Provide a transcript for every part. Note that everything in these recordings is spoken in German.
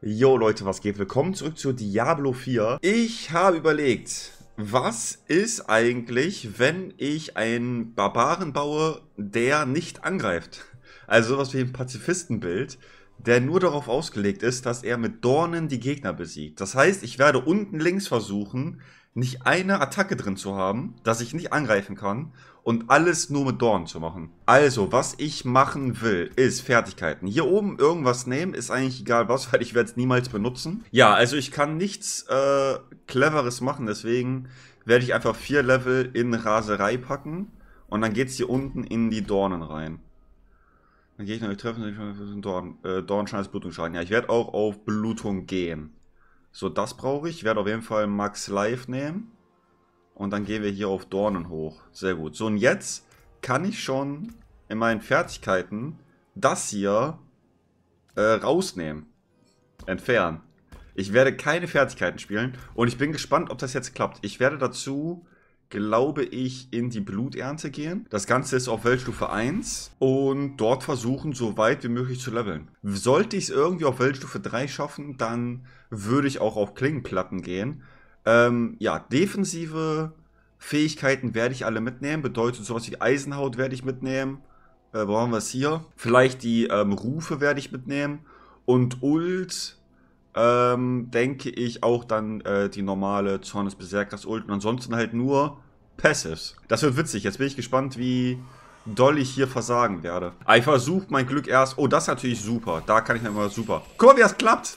Jo Leute, was geht? Willkommen zurück zu Diablo 4. Ich habe überlegt, was ist eigentlich, wenn ich einen Barbaren baue, der nicht angreift? Also sowas wie ein Pazifistenbild, der nur darauf ausgelegt ist, dass er mit Dornen die Gegner besiegt. Das heißt, ich werde unten links versuchen, nicht eine Attacke drin zu haben, dass ich nicht angreifen kann und alles nur mit Dornen zu machen. Also, was ich machen will, ist Fertigkeiten. Hier oben irgendwas nehmen, ist eigentlich egal was, weil ich werde es niemals benutzen. Ja, also ich kann nichts Cleveres machen, deswegen werde ich einfach 4 Level in Raserei packen und dann geht es hier unten in die Dornen rein. Dann gehe ich noch treffen, Dornschein als Blutungsschaden. Ja, ich werde auch auf Blutung gehen. So, das brauche ich. Ich werde auf jeden Fall Max Life nehmen. Und dann gehen wir hier auf Dornen hoch. Sehr gut. So, und jetzt kann ich schon in meinen Fertigkeiten das hier rausnehmen. Entfernen. Ich werde keine Fertigkeiten spielen. Und ich bin gespannt, ob das jetzt klappt. Ich werde dazu, glaube ich, in die Bluternte gehen. Das Ganze ist auf Weltstufe 1. Und dort versuchen, so weit wie möglich zu leveln. Sollte ich es irgendwie auf Weltstufe 3 schaffen, dann würde ich auch auf Klingenplatten gehen. Ja, defensive Fähigkeiten werde ich alle mitnehmen. Bedeutet sowas wie Eisenhaut werde ich mitnehmen. Wo haben wir es hier? Vielleicht die Rufe werde ich mitnehmen. Und Ult, denke ich auch dann die normale Zorn des Berserkers Ult. Und ansonsten halt nur Passives. Das wird witzig. Jetzt bin ich gespannt, wie doll ich hier versagen werde. Aber ich versuche mein Glück erst. Oh, das ist natürlich super. Da kann ich immer super. Guck mal, wie das klappt.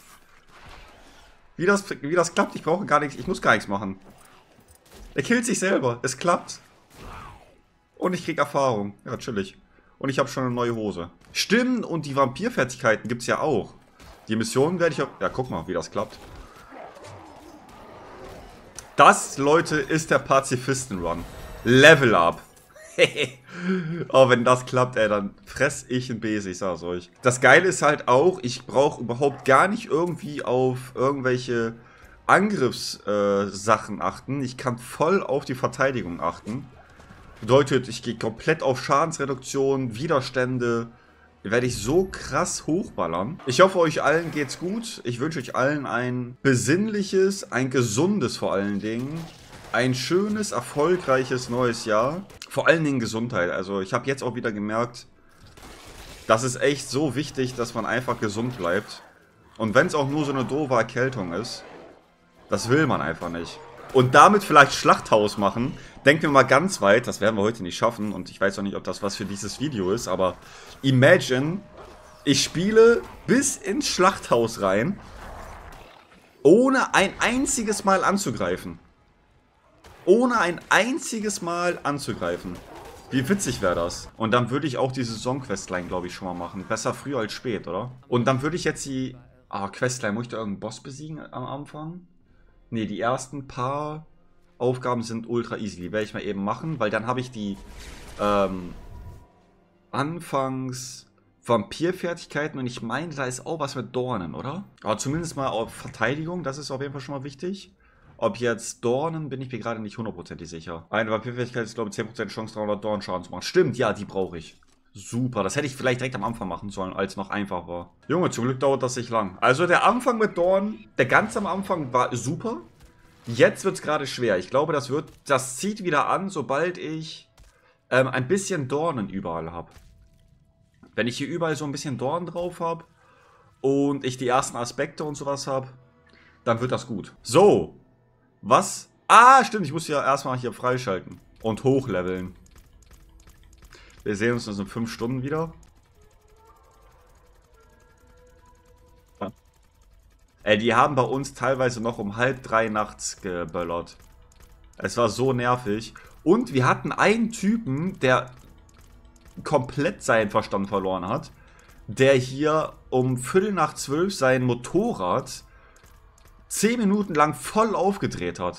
Wie das klappt, ich brauche gar nichts, ich muss gar nichts machen. Er killt sich selber, es klappt. Und ich krieg Erfahrung, ja chillig. Und ich habe schon eine neue Hose. Stimmt, und die Vampirfertigkeiten gibt es ja auch. Die Missionen werde ich auch... Ja, guck mal, wie das klappt. Das, Leute, ist der Pazifisten-Run. Level up. Oh, wenn das klappt, ey, dann fress ich einen Besen, ich sag's euch. Das Geile ist halt auch, ich brauche überhaupt gar nicht irgendwie auf irgendwelche Angriffssachen achten. Ich kann voll auf die Verteidigung achten. Bedeutet, ich gehe komplett auf Schadensreduktion, Widerstände. Werde ich so krass hochballern. Ich hoffe, euch allen geht's gut. Ich wünsche euch allen ein besinnliches, ein gesundes vor allen Dingen. Ein schönes, erfolgreiches neues Jahr. Vor allen Dingen Gesundheit. Also ich habe jetzt auch wieder gemerkt, das ist echt so wichtig, dass man einfach gesund bleibt. Und wenn es auch nur so eine doofe Erkältung ist, das will man einfach nicht. Und damit vielleicht Schlachthaus machen. Denken wir mal ganz weit, das werden wir heute nicht schaffen. Und ich weiß auch nicht, ob das was für dieses Video ist. Aber imagine, ich spiele bis ins Schlachthaus rein, ohne ein einziges Mal anzugreifen. Ohne ein einziges Mal anzugreifen. Wie witzig wäre das? Und dann würde ich auch die Saison-Questline, glaube ich, schon mal machen. Besser früh als spät, oder? Und dann würde ich jetzt die... Questline, muss ich da irgendeinen Boss besiegen am Anfang? Ne, die ersten paar Aufgaben sind ultra easy. Die werde ich mal eben machen, weil dann habe ich die Anfangs... Vampirfertigkeiten und ich meine, da ist auch was mit Dornen, oder? Aber zumindest mal auf Verteidigung, das ist auf jeden Fall schon mal wichtig. Ob jetzt Dornen, bin ich mir gerade nicht hundertprozentig sicher. Eine Vampirfähigkeit ist, glaube ich, 10% Chance, 300 Dornschaden zu machen. Stimmt, ja, die brauche ich. Super, das hätte ich vielleicht direkt am Anfang machen sollen, als noch einfach war. Junge, zum Glück dauert das nicht lang. Also der Anfang mit Dornen, der ganz am Anfang war super. Jetzt wird es gerade schwer. Ich glaube, das zieht wieder an, sobald ich ein bisschen Dornen überall habe. Wenn ich hier überall so ein bisschen Dornen drauf habe und ich die ersten Aspekte und sowas habe, dann wird das gut. So. Was? Stimmt, ich muss ja erstmal hier freischalten und hochleveln. Wir sehen uns in 5 Stunden wieder. Ey, die haben bei uns teilweise noch um 2:30 nachts geböllert. Es war so nervig. Und wir hatten einen Typen, der komplett seinen Verstand verloren hat, der hier um 11:45 sein Motorrad 10 Minuten lang voll aufgedreht hat.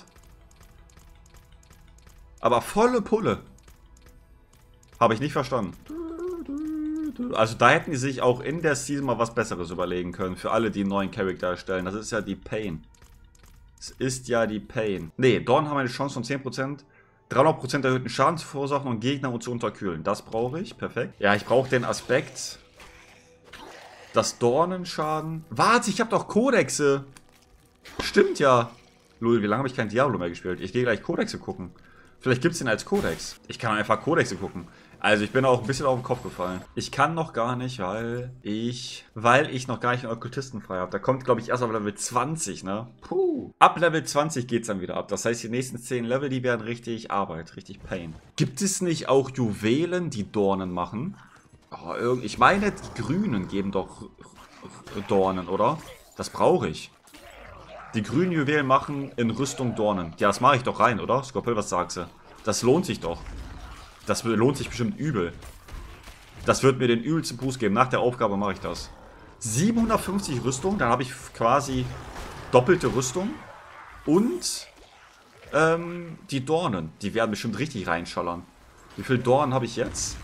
Aber volle Pulle. Habe ich nicht verstanden. Also da hätten die sich auch in der Season mal was Besseres überlegen können. Für alle, die einen neuen Charakter erstellen. Das ist ja die Pain. Es ist ja die Pain. Ne, Dorn haben eine Chance von 10%. 300% erhöhten Schaden zu verursachen und Gegner zu unterkühlen. Das brauche ich. Perfekt. Ja, ich brauche den Aspekt, Das Dornenschaden. Warte, ich habe doch Kodexe. Stimmt ja. Lul, wie lange habe ich kein Diablo mehr gespielt? Ich gehe gleich Kodexe gucken. Vielleicht gibt es den als Kodex. Ich kann einfach Kodexe gucken. Also ich bin auch ein bisschen auf den Kopf gefallen. Ich kann noch gar nicht, weil ich noch gar nicht einen Okkultisten frei habe. Da kommt, glaube ich, erst auf Level 20, ne? Puh. Ab Level 20 geht es dann wieder ab. Das heißt, die nächsten 10 Level, die werden richtig Arbeit, richtig Pain. Gibt es nicht auch Juwelen, die Dornen machen? Oh, ich meine, die Grünen geben doch Dornen, oder? Das brauche ich. Die grünen Juwelen machen in Rüstung Dornen. Ja, das mache ich doch rein, oder? Skorpel, was sagst du? Das lohnt sich doch. Das lohnt sich bestimmt übel. Das wird mir den übelsten Boost geben. Nach der Aufgabe mache ich das. 750 Rüstung, dann habe ich quasi doppelte Rüstung. Und die Dornen, die werden bestimmt richtig reinschallern. Wie viel Dornen habe ich jetzt?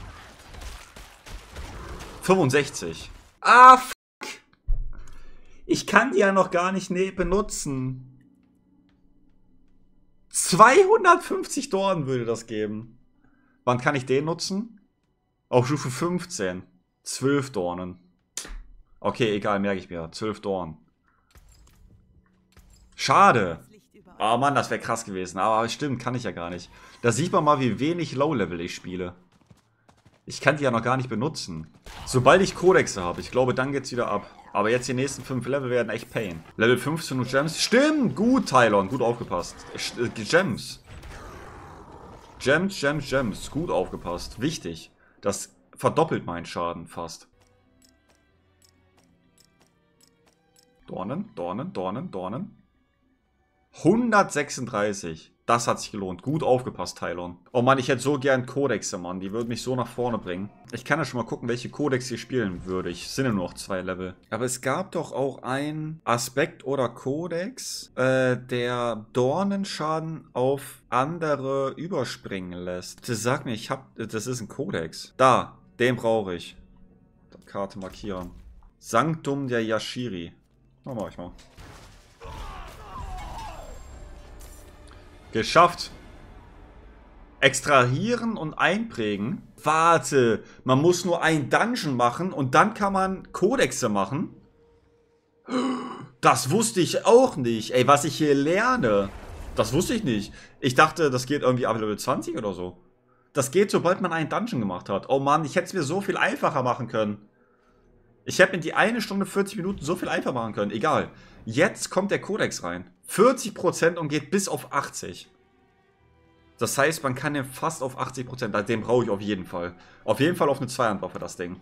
65. Ah, fuck. Ich kann die ja noch gar nicht benutzen. 250 Dornen würde das geben. Wann kann ich den nutzen? Auf Stufe 15. 12 Dornen. Okay, egal, merke ich mir. 12 Dornen. Schade. Oh Mann, das wäre krass gewesen. Aber stimmt, kann ich ja gar nicht. Da sieht man mal, wie wenig Low-Level ich spiele. Ich kann die ja noch gar nicht benutzen. Sobald ich Kodexe habe, ich glaube, dann geht's wieder ab. Aber jetzt die nächsten 5 Level werden echt Pain. Level 15 und Gems. Stimmt, gut, Tylon, gut aufgepasst. Gems. Gems. Gut aufgepasst. Wichtig. Das verdoppelt meinen Schaden fast. Dornen. 136. Das hat sich gelohnt. Gut aufgepasst, Tylon. Oh Mann, ich hätte so gern Kodexe, Mann. Die würden mich so nach vorne bringen. Ich kann ja schon mal gucken, welche Kodexe ich spielen würde. Ich sind ja nur noch 2 Level. Aber es gab doch auch einen Aspekt oder Kodex, der Dornenschaden auf andere überspringen lässt. Das sagt mir, das ist ein Kodex. Da, den brauche ich. Karte markieren. Sanctum der Yashiri. Na, mach ich mal. Geschafft. Extrahieren und einprägen. Warte, man muss nur ein Dungeon machen und dann kann man Kodexe machen. Das wusste ich auch nicht. Ey, was ich hier lerne. Das wusste ich nicht. Ich dachte, das geht irgendwie ab Level 20 oder so. Das geht, sobald man einen Dungeon gemacht hat. Oh Mann, ich hätte es mir so viel einfacher machen können. Ich hätte mir die 1 Stunde 40 Minuten so viel einfacher machen können. Egal. Jetzt kommt der Kodex rein. 40% und geht bis auf 80. Das heißt, man kann den fast auf 80%. Den brauche ich auf jeden Fall. Auf jeden Fall auf eine Zweihandwaffe, das Ding.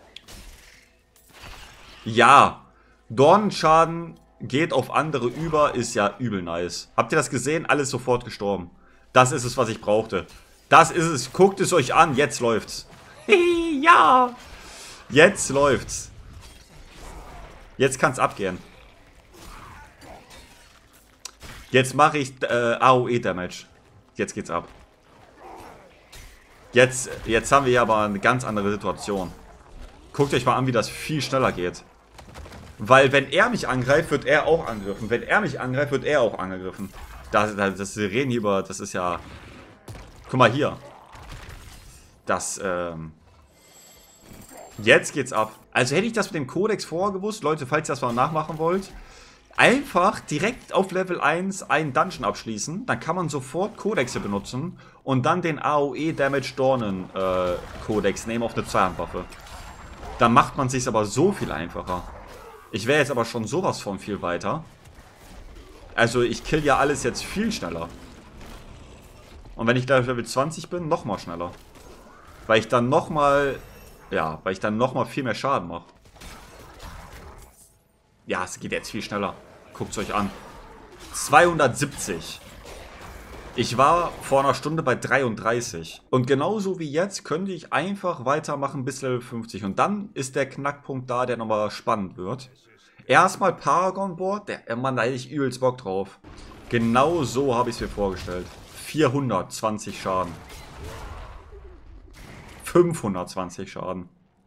Ja. Dornenschaden geht auf andere über, ist ja übel nice. Habt ihr das gesehen? Alles sofort gestorben. Das ist es, was ich brauchte. Das ist es. Guckt es euch an. Jetzt läuft's. Ja. Jetzt läuft's. Jetzt kann's abgehen. Jetzt mache ich AOE-Damage. Jetzt geht's ab. Jetzt haben wir hier aber eine ganz andere Situation. Guckt euch mal an, wie das viel schneller geht. Weil wenn er mich angreift, wird er auch angegriffen. Wenn er mich angreift, wird er auch angegriffen. Wir reden hier über, das ist ja... Guck mal hier. Jetzt geht's ab. Also hätte ich das mit dem Kodex vorher gewusst, Leute, falls ihr das mal nachmachen wollt, einfach direkt auf Level 1 einen Dungeon abschließen, dann kann man sofort Kodexe benutzen und dann den AOE Damage Dornen Kodex nehmen auf eine Zweihandwaffe. Dann macht man sich's aber so viel einfacher. Ich wäre jetzt aber schon sowas von viel weiter. Also ich kill ja alles jetzt viel schneller. Und wenn ich da auf Level 20 bin, nochmal schneller. Weil ich dann nochmal viel mehr Schaden mache. Ja, es geht jetzt viel schneller. Guckt es euch an. 270. Ich war vor einer Stunde bei 33. Und genauso wie jetzt könnte ich einfach weitermachen bis Level 50. Und dann ist der Knackpunkt da, der nochmal spannend wird. Erstmal Paragon Board. Mann, da hätte ich übelst Bock drauf. Genau so habe ich es mir vorgestellt. 420 Schaden. 520 Schaden.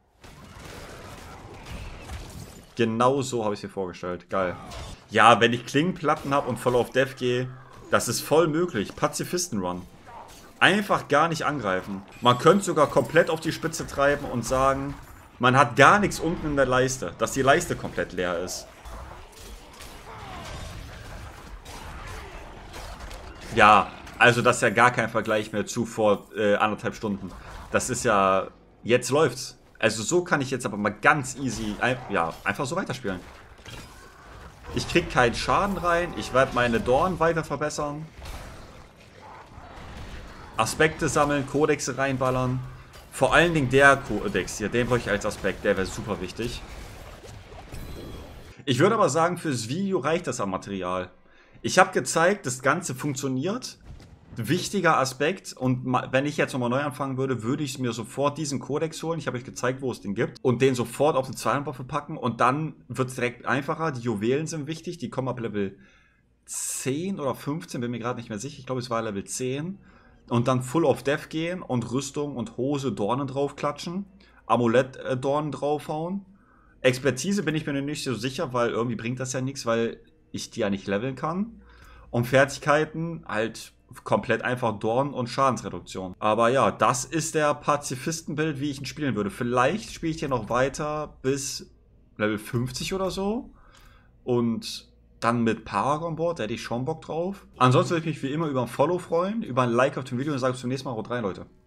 Genau so habe ich es mir vorgestellt. Geil. Ja, wenn ich Klingenplatten habe und voll auf Death gehe, das ist voll möglich. Pazifisten-Run. Einfach gar nicht angreifen. Man könnte sogar komplett auf die Spitze treiben und sagen, Man hat gar nichts unten in der Leiste, dass die Leiste komplett leer ist. Ja, also das ist ja gar kein Vergleich mehr zu vor 1,5 Stunden. Das ist ja, jetzt läuft's. Also so kann ich jetzt aber mal ganz easy, ja, einfach so weiterspielen. Ich krieg keinen Schaden rein, ich werde meine Dornen weiter verbessern. Aspekte sammeln, Kodexe reinballern. Vor allen Dingen der Kodex hier, den brauche ich als Aspekt, der wäre super wichtig. Ich würde aber sagen, fürs Video reicht das am Material. Ich habe gezeigt, das Ganze funktioniert. Wichtiger Aspekt, und wenn ich jetzt nochmal neu anfangen würde, würde ich mir sofort diesen Kodex holen. Ich habe euch gezeigt, wo es den gibt. Und den sofort auf eine Zweihandwaffe packen. Und dann wird es direkt einfacher. Die Juwelen sind wichtig. Die kommen ab Level 10 oder 15, bin mir gerade nicht mehr sicher. Ich glaube, es war Level 10. Und dann Full of Death gehen und Rüstung und Hose Dornen draufklatschen. Amulett Dornen draufhauen. Expertise bin ich mir nicht so sicher, weil irgendwie bringt das ja nichts, weil ich die ja nicht leveln kann. Und Fertigkeiten halt komplett einfach Dorn und Schadensreduktion. Aber ja, das ist der Pazifistenbild, wie ich ihn spielen würde. Vielleicht spiele ich hier noch weiter bis Level 50 oder so. Und dann mit Paragon Board, da hätte ich schon Bock drauf. Ansonsten würde ich mich wie immer über ein Follow freuen, über ein Like auf dem Video und sage bis zum nächsten Mal. Haut rein, Leute.